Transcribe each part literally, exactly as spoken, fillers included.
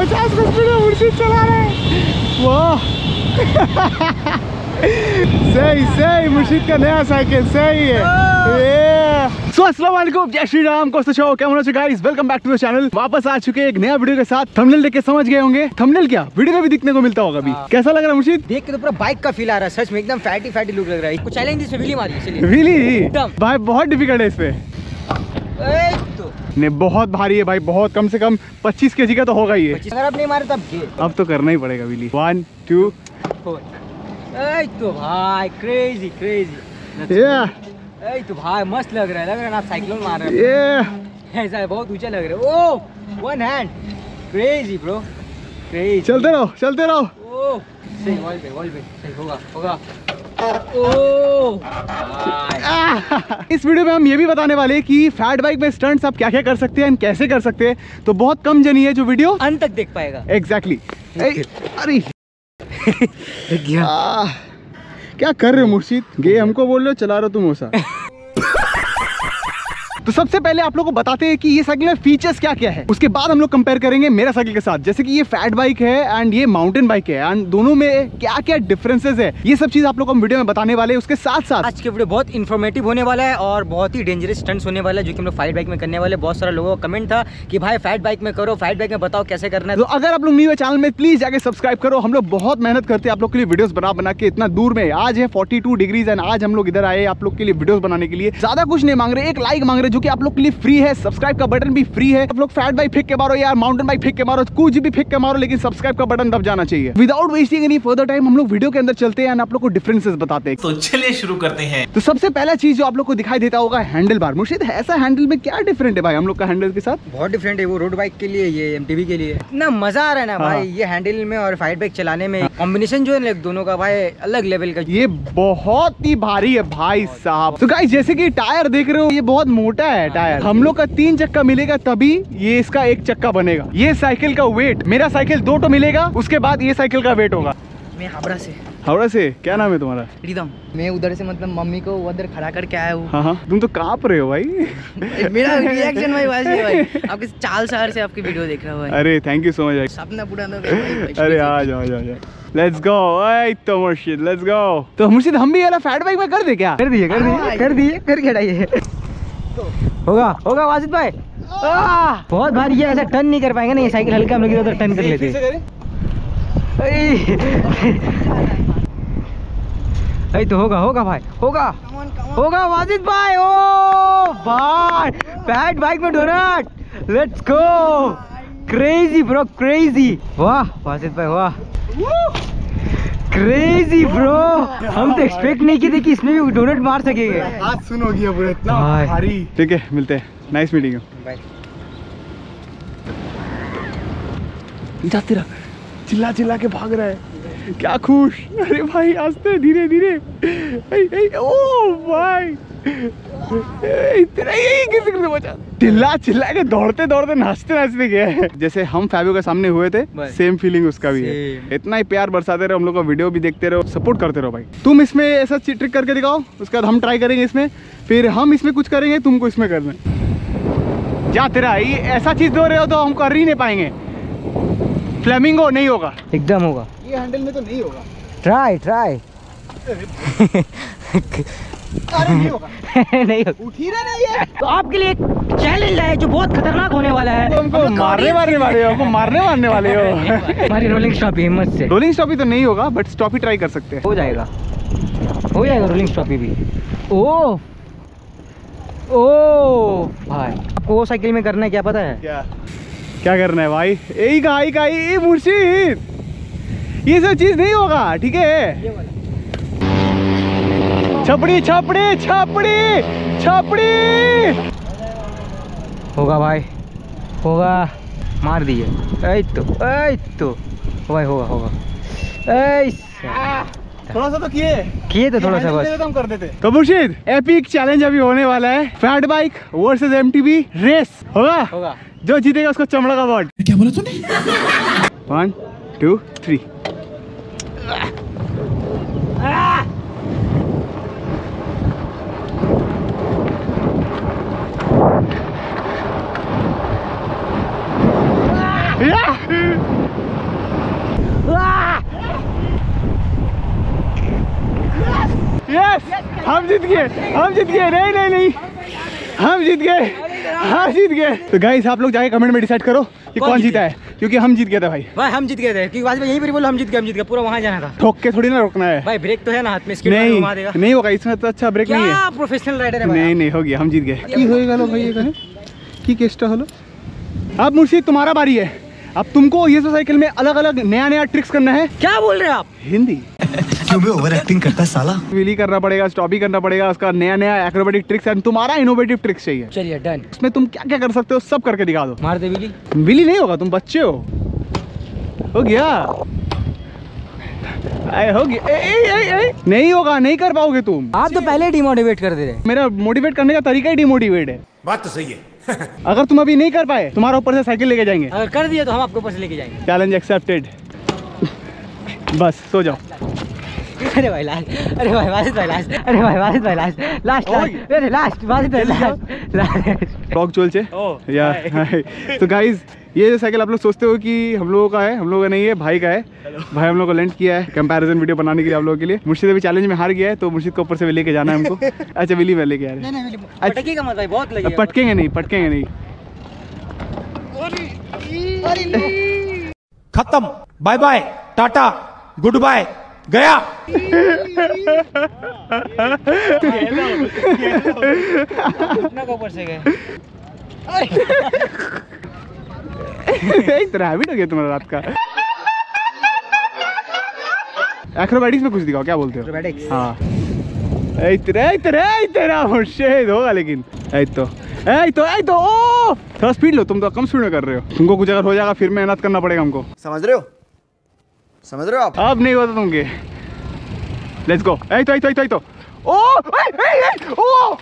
पचास का स्पीड में मुर्शिद चला रहे हैं। वाह सही सही, मुर्शिद का नया साइकिल सही है। सो अस्सलाम वालेकुम, जय श्री राम, कोस्ता शो, क्या होना चाहिए guys, welcome back to the channel. वापस आ चुके एक नया वीडियो के साथ। थंबनेल देख के समझ गए होंगे, थंबनेल क्या वीडियो में भी दिखने को मिलता होगा अभी। कैसा लग रहा है मुर्शिद? देख के तो पूरा बाइक का फील आ रहा है, सच में एकदम फैटी फैटी लुक लग रहा है। कुछ चैलेंज इसमें व्हीली मारी, चलिए व्हीली भाई बहुत डिफिकल्ट है इसपे। तो नहीं बहुत भारी है भाई, बहुत, कम से कम पच्चीस केजी का तो होगा ही है। अगर आप नहीं मारे तब गे। अब तो करना ही पड़ेगा व्हीली। One two four. तो भाई क्रेजी क्रेजी। या तो भाई मस्त लग रहा है, लग रहा है आप साइकिल मार रहे ये हो। ऐसा है, बहुत ऊंचा लग रहा है। Oh one hand, crazy bro, crazy. चलते रहो चलते रहो। ओह सही, वॉल पे वॉल पे सही होगा होगा। ओह इस वीडियो में हम ये भी बताने वाले हैं कि फैट बाइक में स्टंट्स आप क्या क्या कर सकते हैं, कैसे कर सकते हैं। तो बहुत कम जनी है जो वीडियो अंत तक देख पाएगा। Exactly exactly. अरे क्या क्या कर रहे हो मुर्शिद? गे हमको बोल रहे हो, चला रहे हो तुम ओसा। तो सबसे पहले आप लोगों को बताते हैं कि ये साइकिल में फीचर्स क्या क्या है, उसके बाद हम लोग कंपेयर करेंगे मेरा साइकिल के साथ। जैसे कि ये फैट बाइक है एंड ये माउंटेन बाइक है, एंड दोनों में क्या क्या डिफरेंसेस है, ये सब चीज आप लोग को हम वीडियो में बताने वाले हैं। उसके साथ साथ आज के वीडियो बहुत इन्फॉर्मेटिव होने वाला है और बहुत ही डेंजरस स्टंट्स होने वाला है, जो कि हम लोग फाइट बाइक में करने वाले। बहुत सारे लोगों का कमेंट था कि भाई फैट बाइक में करो, फैट बाइक में बताओ कैसे करना है। तो अगर आप लोग न्यू है चैनल में, प्लीज जाके सब्सक्राइब करो। हम लोग बहुत मेहनत करते हैं आप लोग के लिए, वीडियोस बना बना के इतना दूर में। आज है फोर्टी टू डिग्रीज एंड आज हम लोग इधर आए आप लोग के लिए वीडियोस बनाने के लिए। ज्यादा कुछ नहीं मांग रहे, एक लाइक मांग रहे जो कि आप लोग के लिए फ्री है। सब्सक्राइब का बटन भी फ्री है। आप लोग फैट बाइक फेंक के मारो यार, माउंटेन बाइक फेंक के मारो, कुछ भी फेंक के मारो, लेकिन सब्सक्राइब का बटन दब जाना चाहिए। Without wasting any further time हम लोग वीडियो के अंदर चलते हैं, आप लोग को डिफरेंसेस बताते हैं। तो चलिए शुरू करते हैं। तो सबसे पहला चीज जो आप लोग को दिखाई देता होगा, हैंडल बार। मुर्शिद ऐसा हैंडल में क्या डिफरेंट है भाई हम लोग का हैंडल के साथ? बहुत डिफरेंट है, वो रोड बाइक के लिए, ये एमटीबी के लिए। इतना मजा आ रहा है ना भाई ये हैंडल में और फाइट बाइक चलाने में। कॉम्बिनेशन जो है दोनों का भाई अलग लेवल का। ये बहुत ही भारी है भाई साहब। तो गाइस जैसे कि टायर देख रहे हो, ये बहुत मोटा है टायर। हम लोग का तीन चक्का मिलेगा तभी ये इसका एक चक्का बनेगा। ये साइकिल का वेट, मेरा साइकिल दो तो मिलेगा, उसके बाद ये साइकिल का वेट होगा। मैं हावड़ा से। हावड़ा से? क्या नाम है तुम्हारा? रिदम। मैं उधर से मतलब मम्मी को उधर खड़ा करके आया हूँ। हाँ हाँ, तुम तो कांप रहे हो भाई। मेरा रिएक्शन भाई वैसे है भाई, आपके चाल शहर से आपकी वीडियो देख रहा हूँ भाई। अरे थैंक यू सो मच। सपना पूरा ना। अरे आ जाओ आ जाओ लेट्स गो। ओए तो मुर्शिद लेट्स गो। तो मुर्शिद हम भी वाला फैट बाइक में कर दे क्या? कर दिए कर दिए कर दिए करके हटाइए। होगा होगा वाजिद भाई। बहुत भारी है, ऐसा टर्न नहीं कर पाएंगे ना ये साइकिल, हल्का हम लोग इधर टर्न कर लेते हैं। अरे तो होगा होगा भाई, होगा होगा वाजिद भाई। ओ भाई फैट बाइक में donut, let's go. Crazy bro crazy. वाह वाजिद भाई वाह, क्रेजी ब्रो। हम तो एक्सपेक्ट नहीं किए थे कि इसमें भी डोनट मार सकेंगे। हाथ सुन हो गया पूरा, इतना भारी। ठीक है मिलते हैं, नाइस मीटिंग यू। बाय। जाते रहा, चिल्ला चिल्ला के भाग रहा है, क्या खुश। अरे भाई आस्ते धीरे धीरे। ओ भाई चिल्ला चिल्ला के दौड़ते दौड़ते नाचते नाचते गए। जैसे हम फैबियो के सामने हुए थे, सेम फीलिंग उसका भी है। इतना ही प्यार बरसाते रहो, हम लोग का वीडियो भी देखते रहो, सपोर्ट करते रहो भाई। तुम इसमें ऐसा ट्रिक करके दिखाओ, उसके बाद हम ट्राई करेंगे इसमें, फिर हम इसमें कुछ करेंगे, तुमको इसमें करना है। जा तेरा, ये ऐसा चीज दो रहे हो तो हम कर ही नहीं पाएंगे। फ्लेमिंगो नहीं होगा, एकदम होगा। ये हैंडल में तो नहीं होगा। Try try. अरे नहीं होगा। नहीं होगा, उठ ही रहा नहीं है। तो आपके लिए एक चैलेंज है जो बहुत खतरनाक होने वाला है। हमको मारने मारने वाले हो, हमको मारने मारने वाले हो। हमारी रोलिंग स्टॉपी हिम्मत से। रोलिंग स्टॉपी तो नहीं होगा, बट स्टॉपी ट्राई कर सकते हैं। हो जाएगा हो जाएगा रोलिंग स्टॉपी भी। ओ ओ भाई आपको वो साइकिल में करना है, क्या पता है? क्या क्या करना है भाई? यही का ही का ही मुर्शिद, ये सब चीज नहीं होगा ठीक है। छपड़ी छपड़ी छपड़ी छपड़ी। होगा भाई होगा, मार दिए। ऐ तो ऐ तो भाई होगा होगा। थोड़ा सा तो किए किए तो थोड़ा सा बस हम कर देते। तो मुर्शिद एपिक चैलेंज अभी होने वाला है, fat bike versus MTB race. होगा होगा, जो जीतेगा उसको चमड़ा का अवार्ड। क्या बोला तूने? One two three. यस, हम जीत गए, हम जीत गए। नहीं नहीं नहीं, हम जीत गए, हम जीत गए। तो गाइस आप लोग जाके कमेंट में डिसाइड करो कि कौन जीता है, क्योंकि हम जीत गए थे भाई। भाई हम जीत गए थे, क्योंकि वाजपेयी यहीं पर बोलो हम जीत गए, हम जीत गए। पूरा वहाँ जाना था, ठोक के थोड़ी ना रोकना है भाई। ब्रेक तो है ना हाथ में, नहीं नहीं होगा इसमें, तो अच्छा ब्रेक नहीं है। प्रोफेशनल राइडर है भाई। नहीं नहीं हो गया, हम जीत गए। की होएगा लो भाई, ये कहे की केस्टा हलो। अब मुर्शिद तुम्हारा बारी है। अब तुमको ये साइकिल में अलग अलग नया नया ट्रिक्स करना है। क्या बोल रहे हैं आप? हिंदी क्यों भी ओवर एक्टिंग करता है साला। व्हीली करना पड़ेगा, स्टॉपी करना पड़ेगा, उसका नया नया एक्रोबेटिक ट्रिक्स है। तुम्हारा इनोवेटिव ट्रिक्स चाहिए। चलिए डन। उसमें तुम क्या क्या कर सकते हो सब करके दिखा दो। मार दे व्हीली। व्हीली नहीं होगा, तुम बच्चे हो। हो गया, ए, हो गया। ए, ए, ए, ए, नहीं होगा, नहीं कर पाओगे तुम। आप तो पहले डिमोटिवेट कर दे रहे। मेरा मोटिवेट करने का तरीका ही डिमोटिवेट है। बात तो सही है। अगर तुम अभी नहीं कर पाए, तुम्हारा ऊपर से साइकिल लेके जाएंगे। अगर कर दिया तो हम आपको ऊपर से लेके जाएंगे। Challenge accepted. बस सो जाओ। अरे भाई लास्ट, अरे भाई वाजिद भाई लास्ट, अरे भाई वाजिद भाई लास्ट, लास्ट लास्ट, अरे लास्ट वाजिद भाई लास्ट लास्ट। टॉक चोल छे या हाय। तो गाइस ये जो साइकिल आप लोग सोचते हो कि हम लोगों का है, हम लोगों का नहीं है, भाई का है। भाई हम लोग को लेंट किया है कंपैरिजन वीडियो बनाने के लिए आप लोगों के लिए। मुर्शिद अभी चैलेंज में हार गया है, तो मुर्शिद को ऊपर से लेके जाना है हमको। अच्छा विली में लेके आ रहे हैं। पटकेगा मत भाई, बहुत लगेगा। पटकेंगे नहीं, पटकेंगे नहीं। खत्म, bye bye, tata, goodbye, गया। ऊपर से गए। एक तरह हैबिट हो गया तुम्हारा रात का। एक्रोबैटिक्स में कुछ दिखाओ, क्या बोलते हो? एक्रोबैटिक्स हाँ ए तेरा ए तेरा ए तेरा मुर्शिद होगा, लेकिन ए तो ए तो ए तो ओ थोड़ा स्पीड लो, तुम तो कम स्पीड में कर रहे हो। तुमको कुछ अगर हो जाएगा फिर मेहनत करना पड़ेगा हमको। समझ रहे हो, समझ रहे हो आप? अब नहीं होता तुमके। Let's go. ए तो ए तो ए तो, ए तो ओ ए ए ए ओ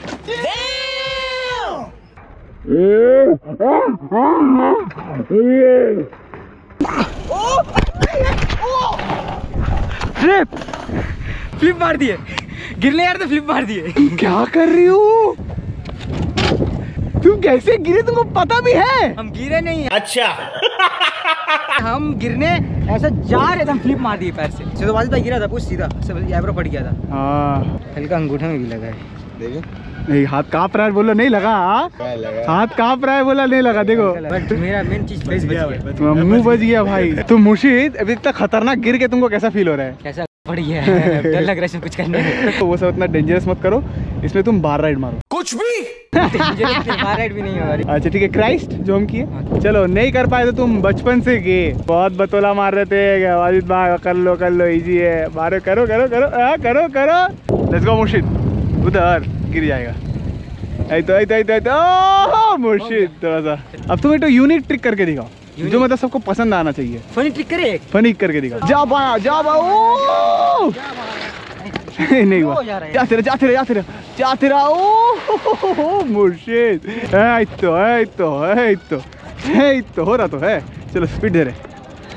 फ्लिप फ्लिप मार दिए, गिरने यार तो फ्लिप मार दिए। क्या कर रही हो तुम? कैसे गिरे तुमको पता भी है? हम गिरे नहीं है। अच्छा। हम गिरने ऐसा जा रहे थे, हम फ्लिप मार दिए पैर से। तो वाजिद भाई गिरा था पूछ सीधा, सब एब्रो पड़ गया था। हाँ हल्का अंगूठे में भी लगा है, देखिए। नहीं हाथ कांप रहा है, बोलो नहीं लगा। हाथ कांप रहा है, बोला नहीं लगा। देखो बट मेरा मेन चीज फेस बच गया, मुंह बच गया भाई। तुम मुर्शिद अभी इतना खतरनाक गिर के तुमको कैसा फील हो रहा है? कैसा बढ़िया है, डर लग रहा है कुछ करने में। तो वो सब इतना डेंजरस मत करो, इसमें तुम बार राइड मारो। कुछ भी बार राइड भी नहीं होगा। अच्छा ठीक है, क्राइस्ट जो हम किए। चलो नहीं कर पाए तो तुम बचपन से किए, बहुत बतौला मार रहे थे। वाजिद भाई कर लो कर लो, इजी है, मारो, करो करो करो आ, करो करो। लेट्स गो मुर्शिद। उधर गिर जाएगा। ऐ तो ऐ तो ऐ तो ऐ तो ओह मुर्शिद थोड़ा सा। अब तुम एक तो यूनिक ट्रिक करके दिखाओ, जो मतलब सबको पसंद आना चाहिए। फनी ट्रिक करे एक, फनी करके दिखाओ। जा बा जा बा ओ नहीं हुआ। जाते रहे जाते रहे जाते रहे जाते रहा। ओ मुर्शिद ऐ तो ऐ तो ऐ तो ऐ तो हो रहा तो है। चलो स्पीड दे रहे।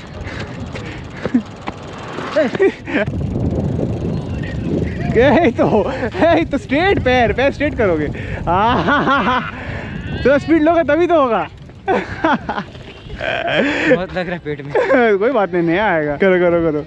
तो है तो स्ट्रेट पैर पैर स्ट्रेट करोगे। तो स्पीड लोगे तभी तो होगा। बहुत लग रहा है पेट में। कोई बात नहीं, नया आएगा। करो करो करो,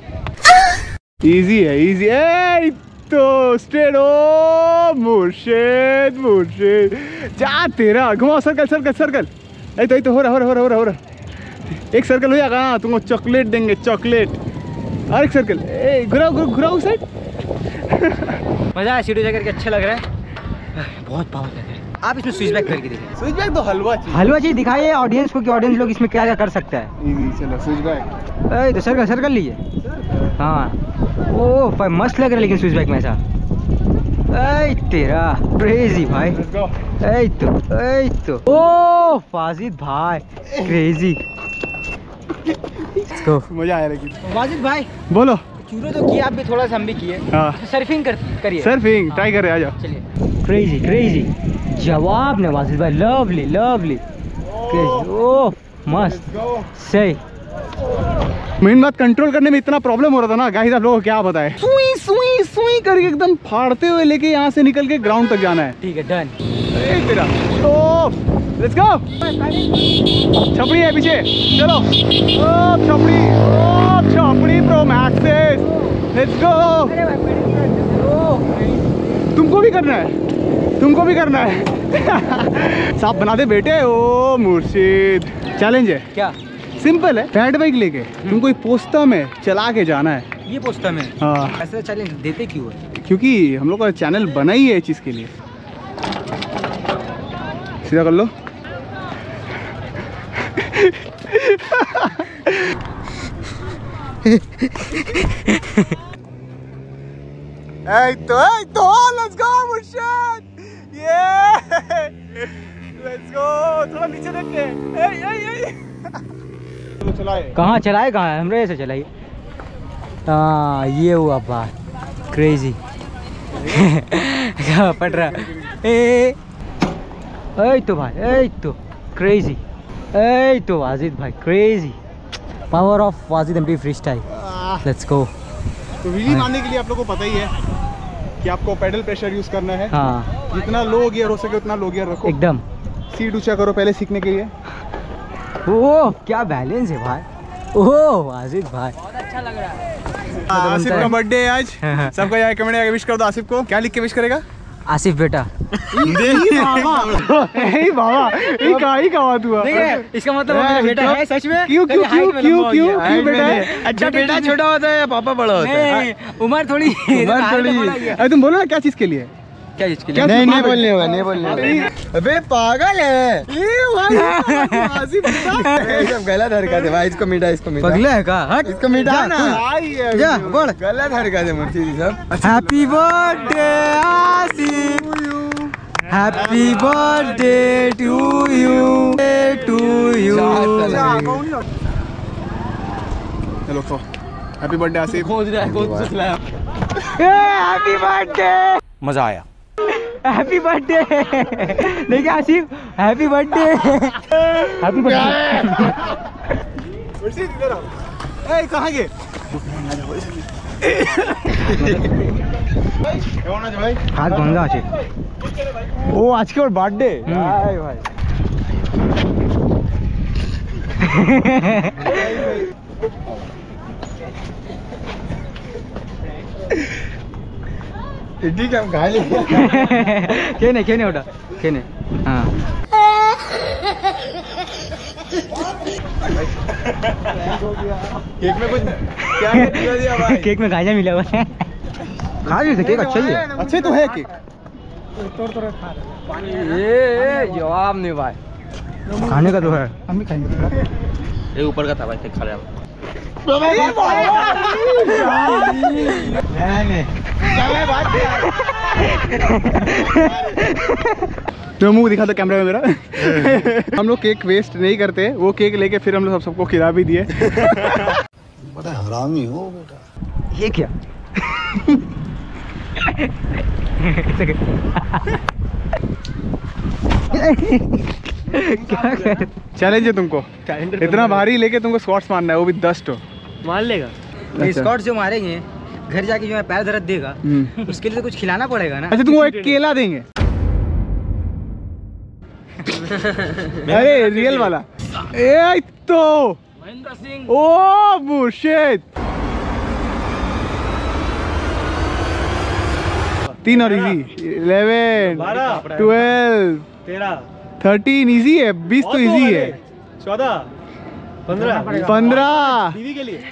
इजी है इजी है। तो स्ट्रेट। ओ मुर्शिद मुर्शिद जा तेरा, घुमाओ सर्कल सर्कल सर्कल। ऐ तो तो हो रहा हो रहा हो रहा हो रहा। एक सर्कल हो जाएगा ना, तुमको चॉकलेट देंगे, चॉकलेट। और एक सर्कल घुराओ घुराओ उस साइड। मजा आया, सीढ़ी जाकर के अच्छा लग रहा है, बहुत पावर लग रहा है। आप इसमें स्विच बैक करके देखिए। स्विच बैक तो हलवा चीज, हलवा चीज दिखाइए ऑडियंस को कि ऑडियंस लोग इसमें क्या क्या कर सकता है। चलो स्विच बैक। ए तो सर्कल सर्कल लीजिए। हाँ ओ भाई मस्त लग रहा है, लेकिन स्विच बैक में ऐसा। ए तेरा क्रेजी भाई। ए तो ए तो ओ वाजिद भाई क्रेजी। मजा आया। लेकिन वाजिद भाई बोलो। चूरो तो किया, आप भी थोड़ा सा हम भी किए। हाँ सर्फिंग कर करिए, सर्फिंग ट्राई कर रहे, आ जाओ। चलिए। क्रेजी क्रेजी जवाब ने वाजिद भाई, लवली लवली क्रेजी। ओह मस्त सही। मेन बात कंट्रोल करने में इतना प्रॉब्लम हो रहा था ना गाइस, आप लोगों को क्या बताए। सुई सुई सुई करके एकदम फाड़ते हुए लेके यहाँ से निकल के ग्राउंड तक जाना है। ठीक है डन। ए तेरा ओ लेट्स गो। छपड़ी है पीछे, चलो। ओ छपड़ी, ओ छपड़ी प्रो मैक्सेस, लेट्स गो। तुमको भी करना है, तुमको भी करना है। साफ बना दे बेटे। ओ मुर्शिद, चैलेंज है क्या? सिंपल है, फैट बाइक लेके तुमको एक पोस्ता में चला के जाना है। ये पोस्टर में? हाँ। ऐसा चैलेंज देते क्यों है? क्योंकि हम लोग का चैनल बना ही है इस चीज़ के लिए। सीधा कर लो। ऐ तो ऐ तो लेट्स गो मुर्शिद, ये लेट्स गो। थोड़ा नीचे देख के। ऐ ऐ ऐ चलाए। कहाँ चलाए, कहाँ है? हमरे से चलाई। हाँ ये हुआ बात, क्रेजी। क्या पड़ रहा? ए ए तो भाई, ए तो क्रेजी, ए तो वाजिद भाई crazy. Power off Wajid MT freestyle, let's go. तो व्हीली मारने के लिए आप लोगों को पता ही है कि आपको पेडल प्रेशर यूज करना है। हाँ जितना लो गियर हो सके उतना लो गियर रखो, एकदम। सीट ऊंचा करो पहले सीखने के लिए। ओह क्या बैलेंस है भाई, ओह वाजिद भाई बहुत अच्छा लग रहा है। आसिफ का बर्थडे है आज, सबका यहाँ कमेंट आके विश कर दो आसिफ को। क्या लिख के विश करेगा? आसिफ बेटा। ए बाबा, ये का ही का बात हुआ? इसका मतलब मेरा बेटा है सच में। क्यों क्यों क्यों क्यों क्यों क्यों बेटा है? अच्छा बेटा छोटा होता है या पापा बड़ा होता है? उम्र थोड़ी उम्र थोड़ी। अरे तुम बोलो ना क्या चीज के लिए? क्या चीज के क्या लिए? नहीं नहीं बोलने होगा, नहीं बोलने होगा। अबे पागल है ये भाई। आसिफ सब गलत हरकत है भाई। इसको मिटा, इसको मिटा। पगला है का? हट इसको मिटा ना। जा बोल। गलत हरकत है मुर्शिद सब। Happy birthday Asif, happy birthday to you, to you. चलो तो हैप्पी बर्थडे आसिफ। खोज रहा है, खोज रहा है। हैप्पी बर्थडे, मजा आया। Happy birthday. देखिए Asif, happy birthday, happy birthday. Murshid इधर आओ। ए कहां गए? भाई हाथ गंगा आसिफ। ओ आज के और बर्थडे भाई भाई। ठीक है हम खा ले। केने केने उठा केने। हाँ केक में कुछ क्या दिया भाई? केक में गांजा मिला हुआ है। खा लीजिए, केक अच्छा ही है। अच्छे तो है केक। ये जवाब नहीं भाई, खाने का तो है, हम भी खाएंगे। ये ऊपर का था भाई, खा लिया। तो मुंह दिखा दो कैमरा में मेरा। हम लोग केक वेस्ट नहीं करते, वो केक लेके फिर हम लोग सब सबको खिला भी दिए। बड़ा हरामी हो बेटा। ये क्या? क्या कर? चैलेंज है तुमको, इतना भारी लेके तुमको स्क्वाट्स मारना है, वो भी दस तो मार लेगा। स्क्वाट जो मारेंगे घर जाके जो है पैर दर्द देगा, उसके लिए तो कुछ खिलाना पड़ेगा ना। अच्छा तुमको एक केला देंगे। अरे रियल वाला। ए तो महेंद्र सिंह। ओ मुर्शिद। तीन और easy. Eleven, twelve, thirteen easy है, बीस तो इजी है। चौदह, पंद्रह, पंद्रह टीवी के लिए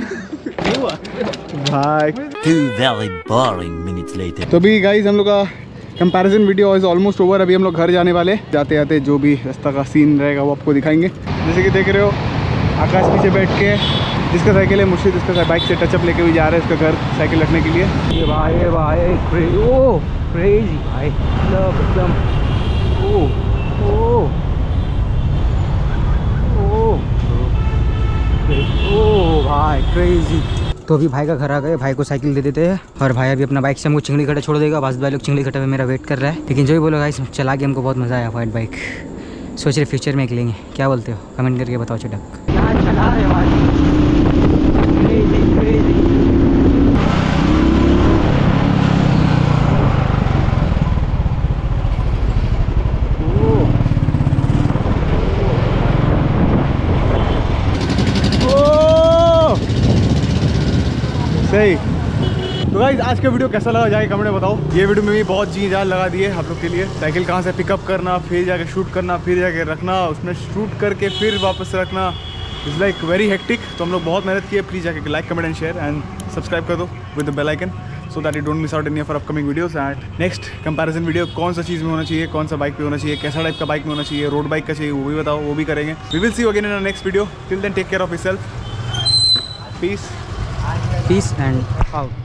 भाई। Two very boring minutes later. तो भी गाइज हम लोग का comparison video is almost over. अभी हम लोग घर जाने वाले, जाते जाते जो भी रास्ता का सीन रहेगा वो आपको दिखाएंगे। जैसे कि देख रहे हो आकाश पीछे बैठ के, जिसका साइकिल है मुर्शिद, इसका बाइक से टचअप लेके भी जा रहा है इसका घर साइकिल रखने के लिए। ये भाई ये भाई क्रे, ओ क्रेजी भाई, मतलब एकदम ओ ओ ओ ओ भाई क्रेजी। तो अभी भाई का घर आ गए, भाई को साइकिल दे देते हैं और भाई अभी अपना बाइक से हमको चिंगड़ी खट्टा छोड़ देगा। बस भाई लोग चिंगड़ी खट्टा में मेरा वेट कर रहा है। लेकिन जो भी बोलो गाइस, चला के हमको बहुत मज़ा आया वाइट बाइक। सोच रहे फ्यूचर में एक लेंगे, क्या बोलते हो? कमेंट करके बताओ चटक। क्या चला रहे भाई, क्रेजी क्रेजी। सही। तो गाइस आज का वीडियो कैसा लगा जाके कमेंट में बताओ। ये वीडियो में भी बहुत जी जान लगा दी है आप लोग के लिए। साइकिल कहाँ से पिकअप करना, फिर जाके शूट करना, फिर जाके रखना, उसमें शूट करके फिर वापस रखना, इट्स लाइक वेरी हेक्टिक। तो हम लोग बहुत मेहनत किए। प्लीज़ जाके like comment and share and subscribe कर दो with the bell icon so that you don't miss out any of upcoming videos. And next comparison video कौन सा चीज़ में होना चाहिए, कौन सा बाइक पे होना चाहिए, कैसा टाइप का बाइक में होना चाहिए, रोड बाइक का चाहिए, वो भी बताओ, वो भी करेंगे। We will see you again in next video. Till then take care of yourself. Peace peace and out.